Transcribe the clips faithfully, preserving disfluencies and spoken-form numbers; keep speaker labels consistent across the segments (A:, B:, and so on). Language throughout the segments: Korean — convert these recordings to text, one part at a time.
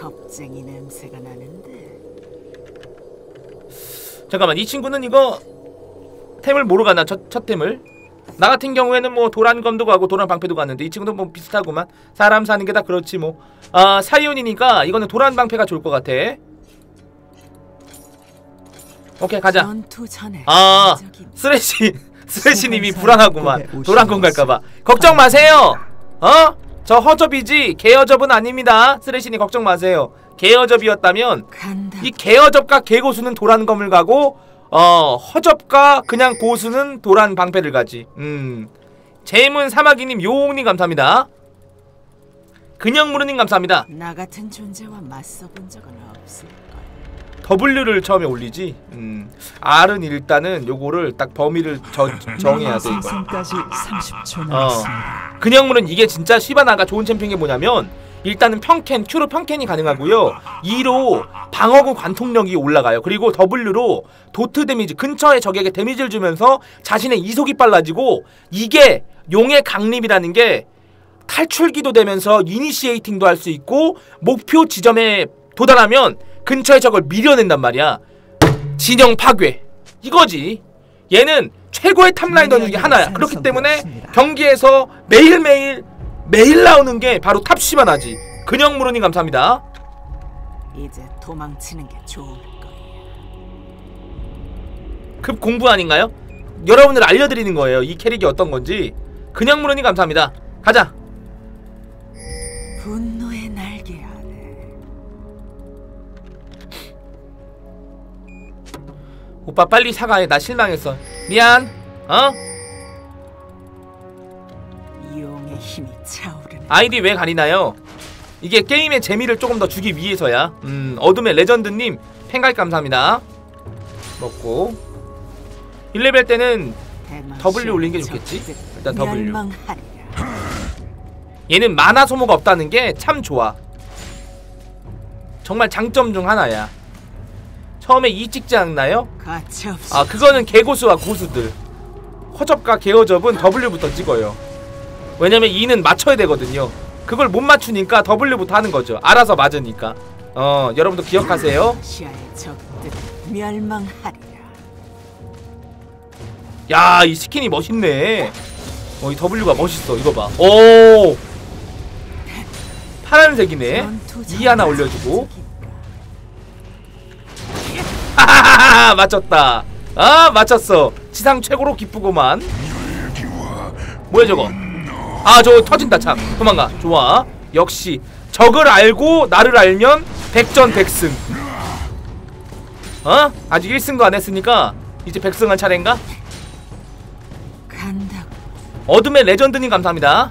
A: 겁쟁이 냄새가 나는데.
B: 잠깐만, 이 친구는 이거 템을 뭐로 가나? 첫, 첫 템을? 나 같은 경우에는 뭐 도란검도 가고 도란 방패도 갔는데 이 친구도 뭐 비슷하구만. 사람 사는 게 다 그렇지 뭐. 아, 사이온이니까 이거는 도란 방패가 좋을 것 같아. 오케이, 가자. 아, 쓰레쉬 쓰레쉬님이 불안하구만. 도란검 갈까봐. 걱정 마세요. 어? 저 허접이지 개허접은 아닙니다. 쓰레쉬님 걱정 마세요. 개허접이었다면 이 개허접과 개고수는 도란검을 가고 어 허접과 그냥 고수는 도란 방패를 가지. 음 제문 사마귀님, 요홍님 감사합니다. 근영무르님 감사합니다.
A: 나 같은 존재와 맞서본 적은 없을걸.
B: W를 처음에 올리지. 음 R은 일단은 요거를 딱 범위를 저, 정해야 돼 이거.
C: 삼십 초
B: 어
C: 남았습니다.
B: 근영무는 이게 진짜 시바나가 좋은 챔피언인 게 뭐냐면 일단은 평캔, Q로 평캔이 가능하고요. E로 방어구 관통력이 올라가요. 그리고 W로 도트 데미지, 근처의 적에게 데미지를 주면서 자신의 이속이 빨라지고, 이게 용의 강림이라는 게 탈출기도 되면서 이니시에이팅도 할 수 있고 목표 지점에 도달하면 근처의 적을 밀어낸단 말이야. 진영 파괴 이거지. 얘는 최고의 탑라이더 중에 하나야. 그렇기 때문에 경기에서 매일매일 매일 나오는 게 바로 탑시바나지. 근영무르님 감사합니다.
A: 이제 도망치는 게 좋을 거야.
B: 급 공부 아닌가요? 여러분들 알려드리는 거예요. 이 캐릭이 어떤 건지. 근영무르님 감사합니다. 가자.
A: 분노의 날개 아래.
B: 오빠 빨리 사과해. 나 실망했어. 미안. 어?
A: 용의 힘이 차오르는.
B: 아이디 왜 가리나요? 이게 게임의 재미를 조금 더 주기 위해서야. 음 어둠의 레전드님 팬가입 감사합니다. 먹고 일 레벨 때는 W 올린 게 좋겠지? 일단 W. 얘는 마나 소모가 없다는 게 참 좋아. 정말 장점 중 하나야. 처음에 이 찍지 않나요? 아 그거는 개고수와 고수들. 허접과 개허접은 W부터 찍어요. 왜냐면 이는 맞춰야 되거든요. 그걸 못 맞추니까 W부터 하는 거죠. 알아서 맞으니까. 어 여러분도 기억하세요. 야, 이 스킨이 멋있네. 어, 이 W가 멋있어. 이거 봐. 오, 파란색이네. 이 하나 올려주고. 하하하하, 맞췄다. 아, 맞췄어. 지상 최고로 기쁘고만. 뭐야 저거? 아, 저거 터진다. 참 도망가. 좋아. 역시 적을 알고 나를 알면 백전백승. 어? 아직 일 승도 안 했으니까 이제 백승할 차례인가? 어둠의 레전드님 감사합니다.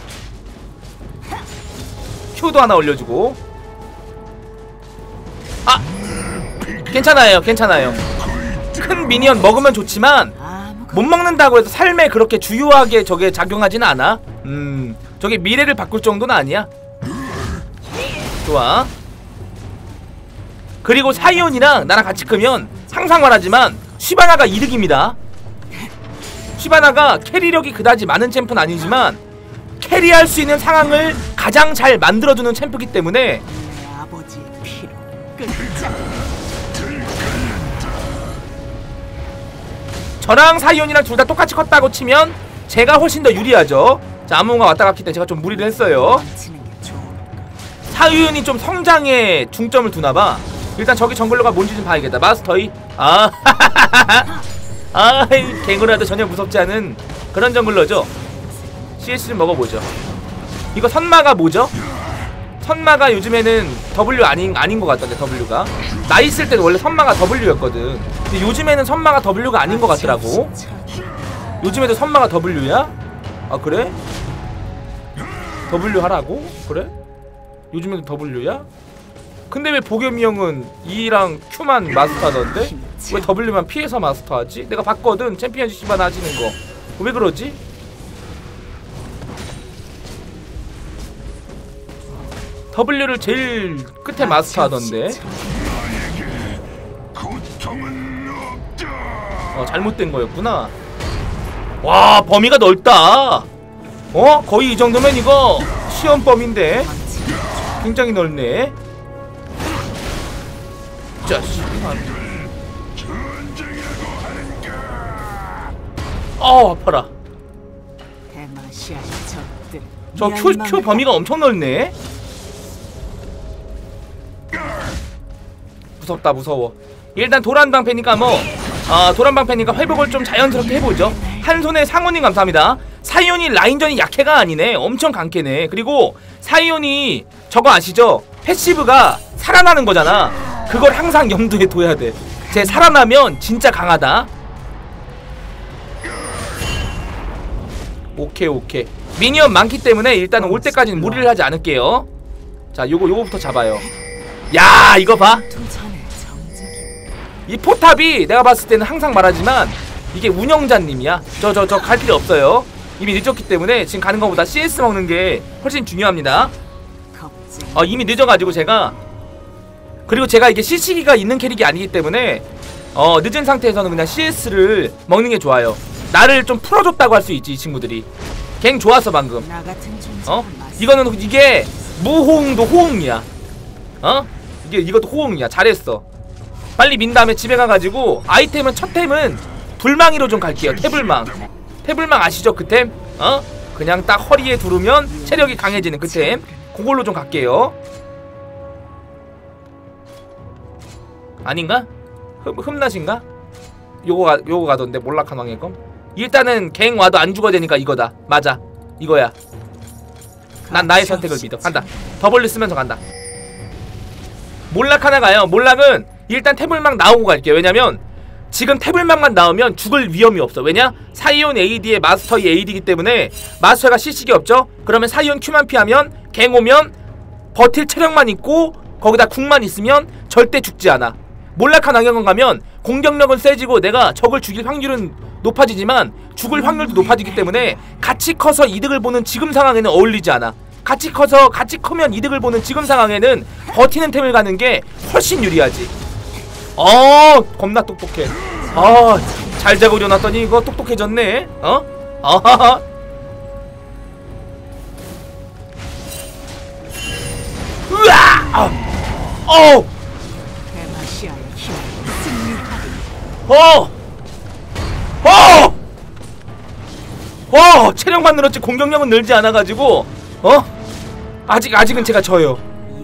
B: Q도 하나 올려주고. 아! 괜찮아요, 괜찮아요. 큰 미니언 먹으면 좋지만 못 먹는다고 해서 삶에 그렇게 주요하게 저게 작용하지는 않아. 음, 저게 미래를 바꿀 정도는 아니야. 좋아. 그리고 사이온이랑 나랑 같이 크면 항상 말하지만 시바나가 이득입니다. 시바나가 캐리력이 그다지 많은 챔프는 아니지만 캐리할 수 있는 상황을 가장 잘 만들어주는 챔프이기 때문에. 저랑 사이온이랑 둘 다 똑같이 컸다고 치면 제가 훨씬 더 유리하죠. 자, 아무가 왔다 갔기 때문에 제가 좀 무리를 했어요. 사이온이 좀 성장에 중점을 두나봐. 일단 저기 정글러가 뭔지 좀 봐야겠다. 마스터이. 아 아이, 갱으로라도 전혀 무섭지 않은 그런 정글러죠. 씨에스 좀 먹어보죠. 이거 선마가 뭐죠? 선마가 요즘에는 W 아닌, 아닌 것 같던데. W가 나 있을 때는 원래 선마가 W였거든. 근데 요즘에는 선마가 W가 아닌 것 같더라고. 요즘에도 선마가 W야? 아 그래? W 하라고? 그래? 요즘에도 W야? 근데 왜 보겸이 형은 E랑 Q만 마스터하던데? 왜 W만 피해서 마스터하지? 내가 봤거든. 챔피언십 시바나 하시는 거. 왜 그러지? W를 제일 끝에 마스터하던데. 어, 잘못된 거였구나. 와, 범위가 넓다. 어? 거의 이 정도면 이거 시험 범위인데 굉장히 넓네. 자식. 어 아파라.
A: 대마시아의 적들.
B: 저 큐, 큐 범위가 엄청 넓네. 무섭다 무서워. 일단 도란방패니까 뭐 아, 도란방패니까 회복을 좀 자연스럽게 해보죠. 한 손에 상원님 감사합니다. 사이온이 라인전이 약해가 아니네. 엄청 강캐네. 그리고 사이온이 저거 아시죠? 패시브가 살아나는 거잖아. 그걸 항상 염두에 둬야 돼. 쟤 살아나면 진짜 강하다. 오케이 오케이. 미니언 많기 때문에 일단은 올 때까지는 무리를 하지 않을게요. 자 요거 요거부터 잡아요. 야 이거 봐. 이 포탑이 내가 봤을 때는 항상 말하지만 이게 운영자님이야. 저 저 저 갈 필요 없어요. 이미 늦었기 때문에 지금 가는 것보다 씨에스 먹는 게 훨씬 중요합니다. 어 이미 늦어가지고 제가, 그리고 제가 이게 씨씨기가 있는 캐릭이 아니기 때문에 어 늦은 상태에서는 그냥 씨에스를 먹는 게 좋아요. 나를 좀 풀어줬다고 할 수 있지 이 친구들이. 갱 좋았어 방금. 어? 이거는 이게 무호응도 호응이야. 어? 이게 이것도 호응이야. 잘했어. 빨리 민 다음에 집에 가가지고 아이템은 첫 템은 불망이로 좀 갈게요. 태불망. 태불망 아시죠 그 템? 어? 그냥 딱 허리에 두르면 체력이 강해지는 그 템. 그걸로 좀 갈게요. 아닌가? 흠, 흠나신가? 요거 가, 요거 가던데 몰락한 왕의 검. 일단은 갱 와도 안 죽어야 되니까 이거다. 맞아 이거야. 난 나의 선택을 믿어. 간다. 더블리 쓰면서 간다. 몰락 하나 가요. 몰락은 일단 태블망 나오고 갈게요. 왜냐면 지금 태블망만 나오면 죽을 위험이 없어. 왜냐? 사이온 에이디의 마스터의 에이디이기 때문에 마스터가 씨씨기 없죠? 그러면 사이온 Q만 피하면 갱 오면 버틸 체력만 있고 거기다 궁만 있으면 절대 죽지 않아. 몰락한 왕영은 가면 공격력은 세지고 내가 적을 죽일 확률은 높아지지만 죽을 확률도 높아지기 때문에 같이 커서 이득을 보는 지금 상황에는 어울리지 않아. 같이 커서 같이 커면 이득을 보는 지금 상황에는 버티는 템을 가는 게 훨씬 유리하지. 어 겁나 똑똑해. 아 잘 자고 일어났더니 이거 똑똑해졌네. 어? 아하하. 으아! 어! 어! 어! 어! 체력만 늘었지 공격력은 늘지 않아가지고 어? 아직 아직은 제가 져요.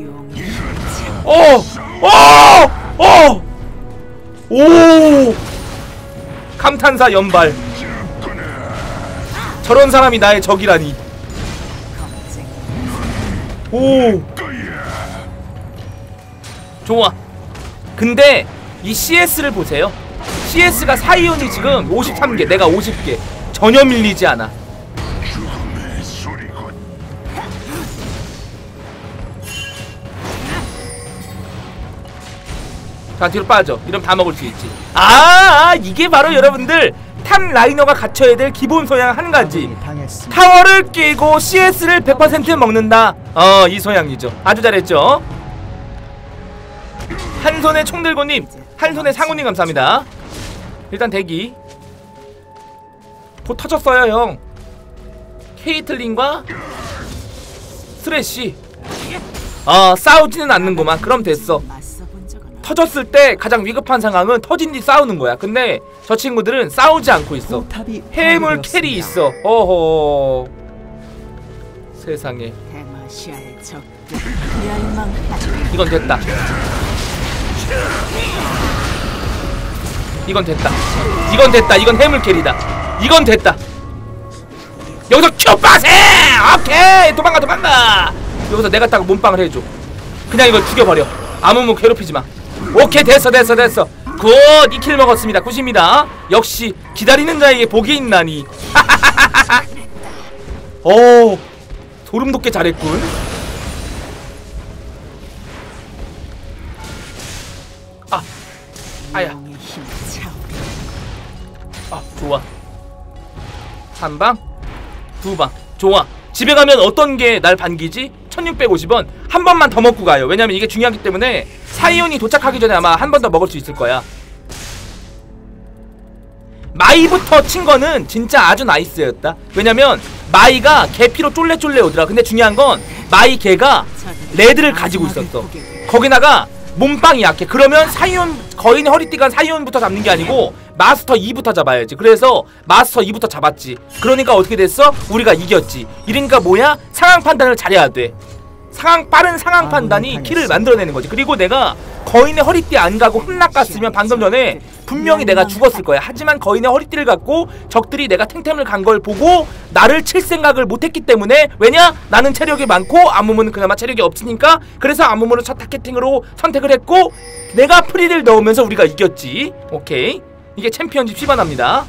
B: 어! 어! 어! 오! 감탄사 연발. 저런 사람이 나의 적이라니. 오! 좋아. 근데 이 씨에스를 보세요. 씨에스가 사이온이 지금 오십삼 개, 내가 오십 개. 전혀 밀리지 않아. 자 뒤로 빠져. 이러면 다 먹을 수 있지. 아, 아 이게 바로 여러분들 탑 라이너가 갖춰야 될 기본 소양 한 가지. 타워를 깨고 씨에스를 백 퍼센트 먹는다. 어, 이 소양이죠. 아주 잘했죠. 한 손에 총 들고님, 한 손에 상우님 감사합니다. 일단 대기. 보 터졌어요 형. 케이틀린과 스레시. 어 싸우지는 않는구만. 그럼 됐어. 터졌을 때 가장 위급한 상황은 터진 뒤 싸우는 거야. 근데 저 친구들은 싸우지 않고 있어. 해물 캐리 있어. 어허. 세상에. 이건 됐다. 이건 됐다. 이건 됐다. 이건 해물 캐리다. 이건 됐다. 여기서 큐빠세! 오케이! 도망가 도망가! 여기서 내가 딱 몸빵을 해줘. 그냥 이걸 죽여버려. 아무 뭐 괴롭히지마. 오케이 됐어 됐어 됐어. 굿! 이 킬 먹었습니다. 굿입니다. 역시 기다리는 자에게 복이 있나니. 오, 소름 돋게 잘했군. 아, 아야. 아, 좋아. 한 방, 두 방. 좋아. 집에 가면 어떤 게 날 반기지? 천육백오십 원. 한 번만 더 먹고 가요. 왜냐면 이게 중요하기 때문에 사이온이 도착하기 전에 아마 한 번 더 먹을 수 있을 거야. 마이부터 친 거는 진짜 아주 나이스였다. 왜냐면 마이가 개피로 쫄래쫄래 오더라. 근데 중요한 건 마이 개가 레드를 가지고 있었어. 거기다가 몸빵이 약해. 그러면 사이온 거인의 허리띠가 사이온부터 잡는 게 아니고 마스터 이부터 잡아야지. 그래서 마스터 이부터 잡았지. 그러니까 어떻게 됐어? 우리가 이겼지. 이러니까 뭐야? 상황 판단을 잘해야 돼. 상황 빠른 상황 판단이 키를 만들어내는 거지. 그리고 내가 거인의 허리띠 안 가고 흠락 갔으면 방금 전에 분명히 내가 죽었을 거야. 하지만 거인의 허리띠를 갖고 적들이 내가 탱템을 간 걸 보고 나를 칠 생각을 못했기 때문에, 왜냐? 나는 체력이 많고 아무무는 그나마 체력이 없으니까, 그래서 아무무를 첫 타겟팅으로 선택을 했고 내가 프리를 넣으면서 우리가 이겼지. 오케이, 이게 챔피언십 시바나입니다.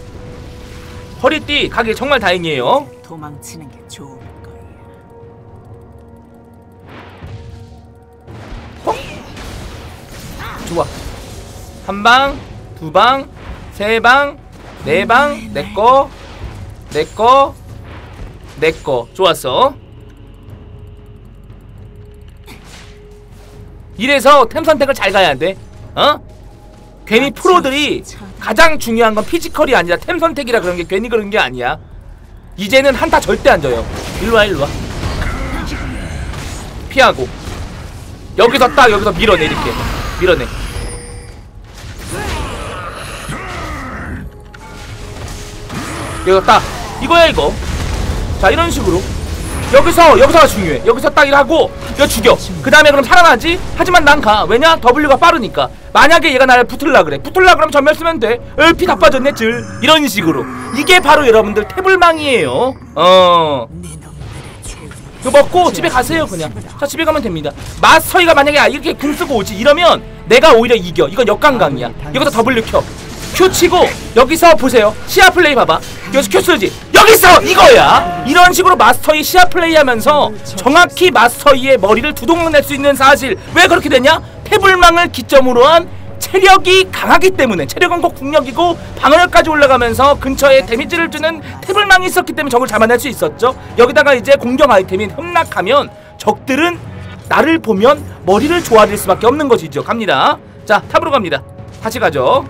B: 허리띠 가게 정말 다행이에요.
A: 도망치는 게 좋을 거야.
B: 좋아. 한 방, 두 방, 세 방, 네 방, 내 거, 내 거, 내 거. 좋았어. 이래서 템 선택을 잘 가야 돼. 어? 괜히 프로들이 가장 중요한 건 피지컬이 아니라 템 선택이라 그런 게 괜히 그런 게 아니야. 이제는 한타 절대 안 져요. 일로와 일로와. 피하고 여기서 딱 여기서 밀어내. 이렇게 밀어내. 여기서 딱 이거야 이거. 자 이런 식으로 여기서 여기서가 중요해. 여기서 딱 일하고 이거 죽여. 그 다음에 그럼 살아나지? 하지만 난 가. 왜냐? W가 빠르니까. 만약에 얘가 나를 붙을라 그래. 붙을라 그러면 전멸 쓰면 돼. 에, 피 다 빠졌네 질. 이런 식으로. 이게 바로 여러분들 태블망이에요. 어 이거 먹고 집에 가세요 그냥. 자 집에 가면 됩니다. 마스터이가 만약에 이렇게 궁 쓰고 오지 이러면 내가 오히려 이겨. 이건 역강강이야. 여기서 W 켜 Q 치고 여기서 보세요. 시야 플레이 봐봐. 여기서 Q 쓰지. 여기서 이거야. 이런 식으로 마스터이 시야 플레이 하면서 정확히 마스터이의 머리를 두동강 낼 수 있는 사실. 왜 그렇게 되냐? 태블망을 기점으로 한 체력이 강하기 때문에. 체력은 꼭 국력이고 방어력까지 올라가면서 근처에 데미지를 주는 태블망이 있었기 때문에 적을 잡아낼 수 있었죠. 여기다가 이제 공격 아이템인 흠락하면 적들은 나를 보면 머리를 좋아질 수밖에 없는 것이죠. 갑니다. 자 탑으로 갑니다. 다시 가죠.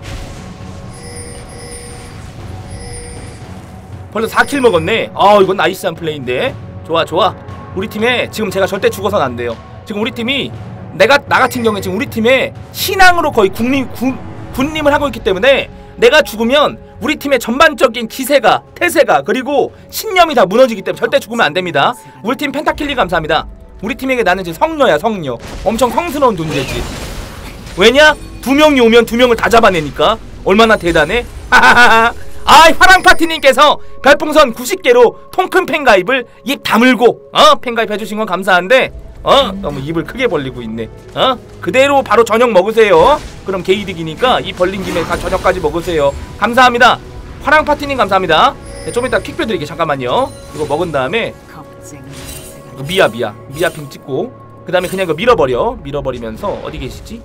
B: 벌써 사 킬 먹었네. 아 이건 나이스한 플레이인데. 좋아 좋아. 우리 팀에 지금 제가 절대 죽어서는 안 돼요. 지금 우리 팀이 내가 나 같은 경우에 지금 우리 팀의 신앙으로 거의 국님 군, 군림을 하고 있기 때문에 내가 죽으면 우리 팀의 전반적인 기세가 태세가 그리고 신념이 다 무너지기 때문에 절대 죽으면 안 됩니다. 우리 팀 펜타킬리 감사합니다. 우리 팀에게 나는 지금 성녀야 성녀. 엄청 성스러운 존재지. 왜냐? 두 명이 오면 두 명을 다 잡아내니까. 얼마나 대단해? 하하하하. 아 화랑파티님께서 별풍선 구십 개로 통큰 팬가입을 입 다물고 어 팬가입 해주신 건 감사한데 어 너무 입을 크게 벌리고 있네. 어 그대로 바로 저녁 먹으세요. 그럼 개이득이니까 입 벌린 김에 다 저녁까지 먹으세요. 감사합니다. 화랑파티님 감사합니다. 네, 좀 이따 퀵뷰 드릴게. 잠깐만요. 이거 먹은 다음에 이거 미아 미아 미아핑 찍고 그 다음에 그냥 이거 밀어버려. 밀어버리면서 어디 계시지?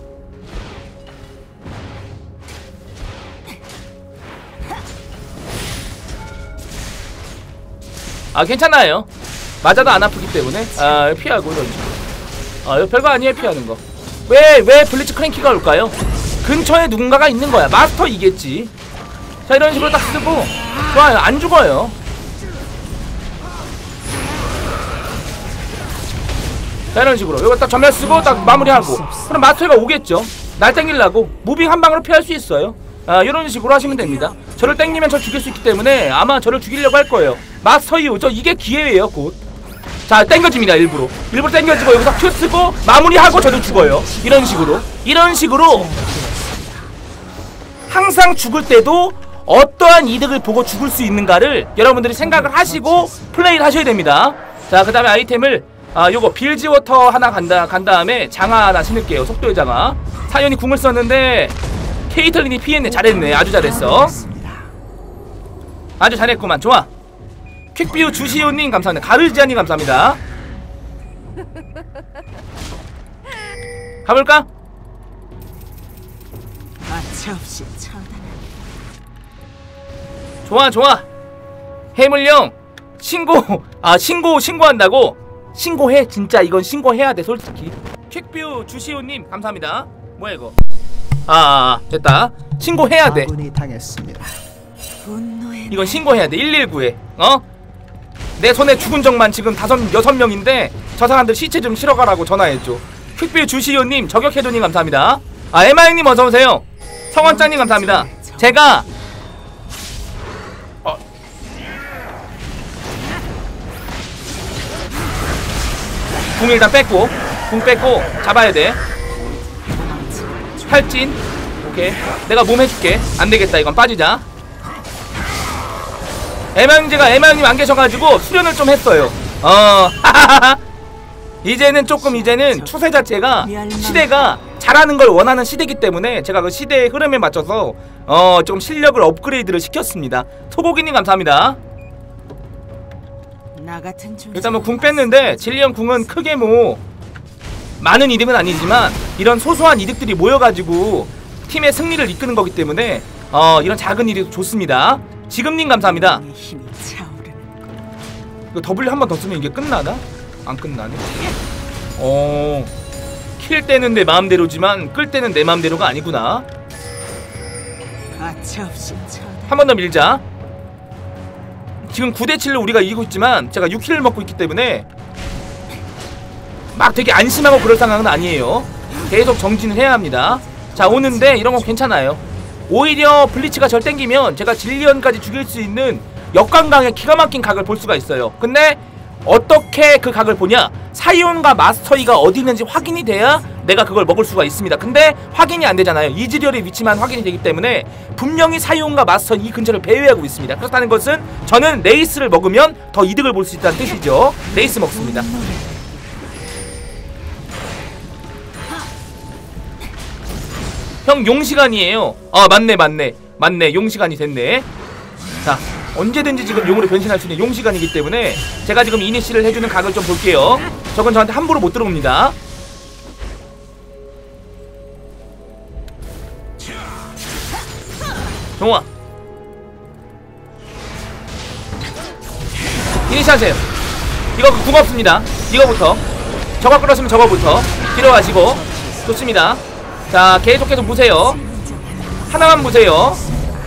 B: 아 괜찮아요. 맞아도 안 아프기 때문에. 아 피하고 이런 식으로. 아 이거 별거 아니에요 피하는 거. 왜 왜 블리츠 크랭키가 올까요? 근처에 누군가가 있는 거야. 마스터 이겠지. 자 이런 식으로 딱 쓰고 좋아요. 안 죽어요. 자 이런 식으로 이거 딱 전멸 쓰고 딱 마무리하고 그럼 마스터가 오겠죠. 날 땡기려고 무빙 한 방으로 피할 수 있어요. 아 이런 식으로 하시면 됩니다. 저를 땡기면 저 죽일 수 있기 때문에 아마 저를 죽이려고 할 거예요. 마스터이 오죠. 이게 기회예요 곧. 자 땡겨집니다. 일부러 일부러 땡겨지고 여기서 큐 쓰고 마무리하고 저도 죽어요. 이런 식으로 이런 식으로 항상 죽을 때도 어떠한 이득을 보고 죽을 수 있는가를 여러분들이 생각을 하시고 플레이를 하셔야 됩니다. 자 그 다음에 아이템을 아 요거 빌지워터 하나 간다 간 다음에 장화 하나 신을게요. 속도의 장화. 사연이 궁을 썼는데 케이틀린이 피했네. 잘했네. 아주 잘했어. 아주 잘했구만. 좋아. 퀵뷰 주시오님 감사합니다. 가르지아님 감사합니다. 가볼까?
A: 마차없이 처단한.
B: 좋아 좋아. 해물령 신고. 아 신고 신고한다고? 신고해. 진짜 이건 신고해야 돼 솔직히. 퀵뷰 주시오님 감사합니다. 뭐야 이거? 아, 아 됐다. 신고해야 돼. 이건 신고해야 돼. 일일구에 어? 내 손에 죽은 적만 지금 다섯 여섯 명인데 저 사람들 시체 좀 실어가라고 전화했죠. 퀵뷰 주시오님, 저격해도님 감사합니다. 아 에마형님 어서오세요. 성원장님 감사합니다. 제가 어. 궁 일단 뺐고, 궁 뺐고 잡아야 돼. 탈진. 오케이. 내가 몸 해줄게. 안 되겠다. 이건 빠지자. 에마형제가 에마형님 안 계셔가지고 수련을 좀 했어요. 어. 이제는 조금 이제는 추세 자체가 시대가 잘하는 걸 원하는 시대이기 때문에 제가 그 시대의 흐름에 맞춰서 어 좀 실력을 업그레이드를 시켰습니다. 소고기님 감사합니다. 일단 뭐 궁 뺐는데 진리형 궁은 크게 뭐 많은 이득은 아니지만 이런 소소한 이득들이 모여가지고 팀의 승리를 이끄는 거기 때문에 어 이런 작은 일이 좋습니다. 지금님 감사합니다. 이거 W 한 번 더 쓰면 이게 끝나나? 안 끝나네. 어, 킬 때는 내 마음대로지만 끌 때는 내 마음대로가 아니구나. 한 번 더 밀자. 지금 구 대 칠로 우리가 이기고 있지만 제가 육 킬을 먹고 있기 때문에 막 되게 안심하고 그럴 상황은 아니에요. 계속 정진을 해야 합니다. 자, 오는데 이런 건 괜찮아요. 오히려 블리츠가 절 땡기면 제가 진리언까지 죽일 수 있는 역광강의 기가 막힌 각을 볼 수가 있어요. 근데 어떻게 그 각을 보냐? 사이온과 마스터이가 어디 있는지 확인이 돼야 내가 그걸 먹을 수가 있습니다. 근데 확인이 안 되잖아요. 이즈리얼의 위치만 확인이 되기 때문에 분명히 사이온과 마스터 이 근처를 배회하고 있습니다. 그렇다는 것은 저는 레이스를 먹으면 더 이득을 볼 수 있다는 뜻이죠. 레이스 먹습니다. 형 용시간이에요. 아 맞네 맞네 맞네 용시간이 됐네. 자, 언제든지 지금 용으로 변신할 수 있는 용시간이기 때문에 제가 지금 이니시를 해주는 각을 좀 볼게요. 저건 저한테 함부로 못 들어옵니다. 좋아. 이니시 하세요. 이거 궁 없습니다. 이거부터 저거 끌었으면 저거부터 뒤로 가시고. 좋습니다. 자, 계속해서 보세요. 하나만 보세요.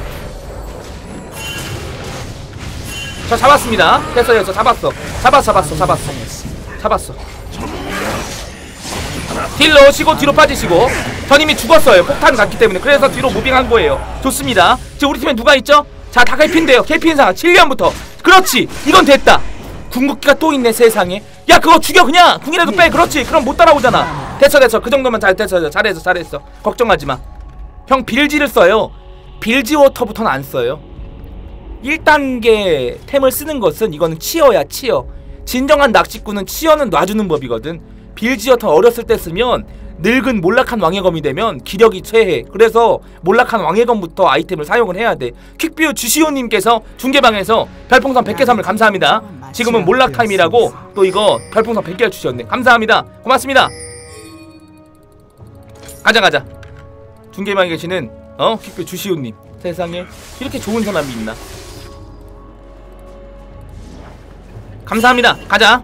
B: 저 잡았습니다. 됐어 됐어 잡았어 잡았어 잡았어 잡았어 잡았어. 딜 넣으시고 뒤로 빠지시고. 전 이미 죽었어요. 폭탄 갔기 때문에. 그래서 뒤로 무빙한 거예요. 좋습니다. 지금 우리 팀에 누가 있죠? 자, 다 개피인데요. 개피인 상황 칠리언부터. 그렇지. 이건 됐다. 궁극기가 또 있네 세상에. 야, 그거 죽여 그냥. 궁이라도 빼. 그렇지. 그럼 못 따라오잖아. 됐어 됐어. 그 정도면 잘 됐어. 잘했어 잘했어. 걱정하지마. 형 빌지를 써요. 빌지 워터부터는 안 써요. 일 단계 템을 쓰는 것은 이거는 치어야 치어. 진정한 낚시꾼은 치어는 놔주는 법이거든. 빌지어터 어렸을 때 쓰면 늙은 몰락한 왕의검이 되면 기력이 최해. 그래서 몰락한 왕의검부터 아이템을 사용을 해야 돼. 퀵뷰 주시오님께서 중계방에서 별풍선 백 개 선물 감사합니다. 지금은 몰락타임이라고 또 이거 별풍선 백 개를 주셨네. 감사합니다. 고맙습니다. 가자 가자. 중계방에 계시는 어 퀵뷰 주시오님. 세상에 이렇게 좋은 사람이 있나. 감사합니다. 가자.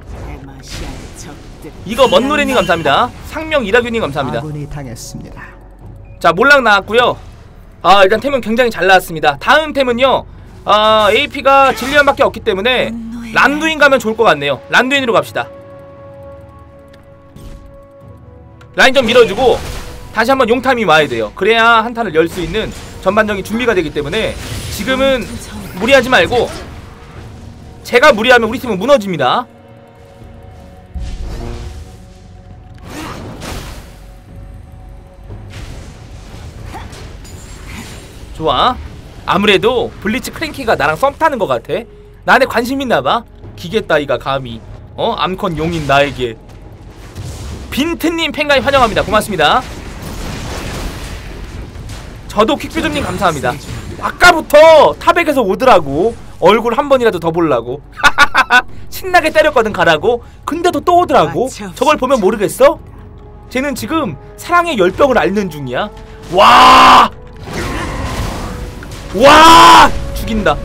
B: 이거 먼노래님 감사합니다. 상명 이라균님 감사합니다. 자, 몰락 나왔고요. 아, 일단 템은 굉장히 잘 나왔습니다. 다음 템은요, 아, 에이피가 진리언밖에 없기 때문에 란두인 가면 좋을 것 같네요. 란두인으로 갑시다. 라인 좀 밀어주고 다시 한번 용탐이 와야 돼요. 그래야 한타를 열 수 있는 전반적인 준비가 되기 때문에 지금은 무리하지 말고, 제가 무리하면 우리 팀은 무너집니다. 좋아. 아무래도 블리츠 크랭키가 나랑 썸 타는 것 같아. 나한테 관심 있나봐. 기계 따위가 감히 어? 암컨 용인 나에게. 빈트님 팬가입 환영합니다. 고맙습니다. 저도 퀵뷰드님 감사합니다. 아까부터 탑백에서 오더라고. 얼굴 한 번이라도 더 보려고. 신나게 때렸거든 가라고. 근데도 또 오더라고. 저걸 보면 모르겠어? 쟤는 지금 사랑의 열병을 앓는 중이야. 와! 와! 죽인다.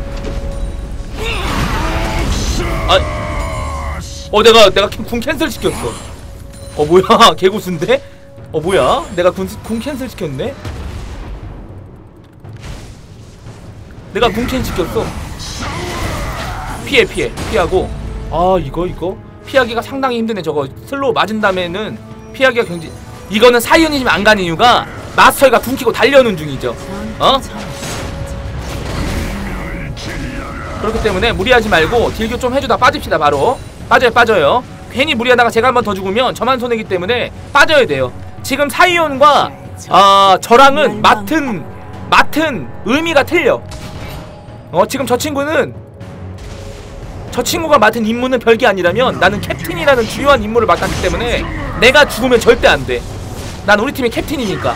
B: 아, 어 내가 내가 궁 캔슬 시켰어. 어 뭐야? 개고수인데? 어 뭐야? 내가 궁, 궁 캔슬 시켰네? 내가 궁 캔 시켰어. 피해 피해 피하고. 아 이거 이거 피하기가 상당히 힘드네. 저거 슬로우 맞은 다음에는 피하기가 굉장히 이거는 사이오니즘 안 가는 이유가 마스터가 둥키고 달려오는 중이죠. 어? 그렇기 때문에 무리하지 말고 딜교 좀 해주다 빠집시다. 바로 빠져요 빠져요. 괜히 무리하다가 제가 한 번 더 죽으면 저만 손해기 때문에 빠져야 돼요. 지금 사이온과 어, 저랑은 맡은 맡은 의미가 틀려. 어 지금 저 친구는 저 친구가 맡은 임무는 별게 아니라면 나는 캡틴이라는 주요한 임무를 맡았기 때문에 내가 죽으면 절대 안 돼. 난 우리 팀의 캡틴이니까.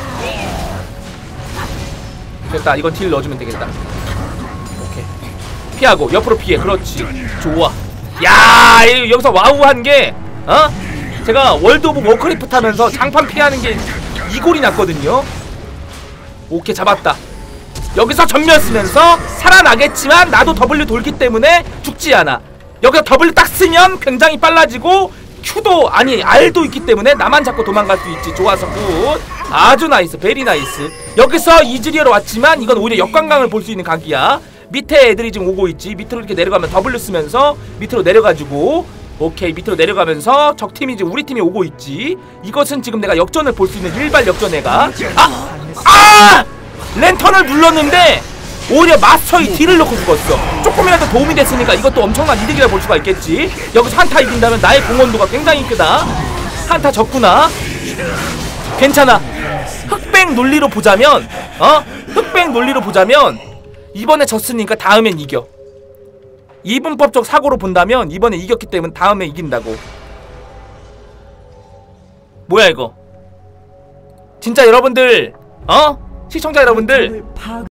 B: 됐다. 이건 딜 넣어주면 되겠다. 오케이. 피하고 옆으로 피해. 그렇지. 좋아. 야, 여기서 와우한 게 어? 제가 월드 오브 워크래프트 하면서 장판 피하는 게 이골이 났거든요. 오케이, 잡았다. 여기서 전멸 쓰면서 살아나겠지만 나도 W 돌기 때문에 죽지 않아. 여기서 W 딱 쓰면 굉장히 빨라지고 Q도 아니 R도 있기 때문에 나만 잡고 도망갈 수 있지. 좋아서 굿. 아주 나이스. 베리 나이스. 여기서 이즈리어로 왔지만 이건 오히려 역관광을 볼 수 있는 각이야. 밑에 애들이 지금 오고 있지. 밑으로 이렇게 내려가면 W 쓰면서 밑으로 내려가지고 오케이 밑으로 내려가면서 적팀이 이제 우리 팀이 오고 있지. 이것은 지금 내가 역전을 볼 수 있는 일발 역전애가 아! 아! 랜턴을 눌렀는데 오히려 마스터의 딜을 넣고 죽었어. 조금이라도 도움이 됐으니까 이것도 엄청난 이득이라 볼 수가 있겠지. 여기서 한타 이긴다면 나의 공헌도가 굉장히 크다. 한타 졌구나. 괜찮아. 흑백 논리로 보자면 어? 흑백 논리로 보자면 이번에 졌으니까 다음엔 이겨. 이분법적 사고로 본다면 이번에 이겼기 때문에 다음에 이긴다고. 뭐야 이거. 진짜 여러분들 어? 시청자 여러분들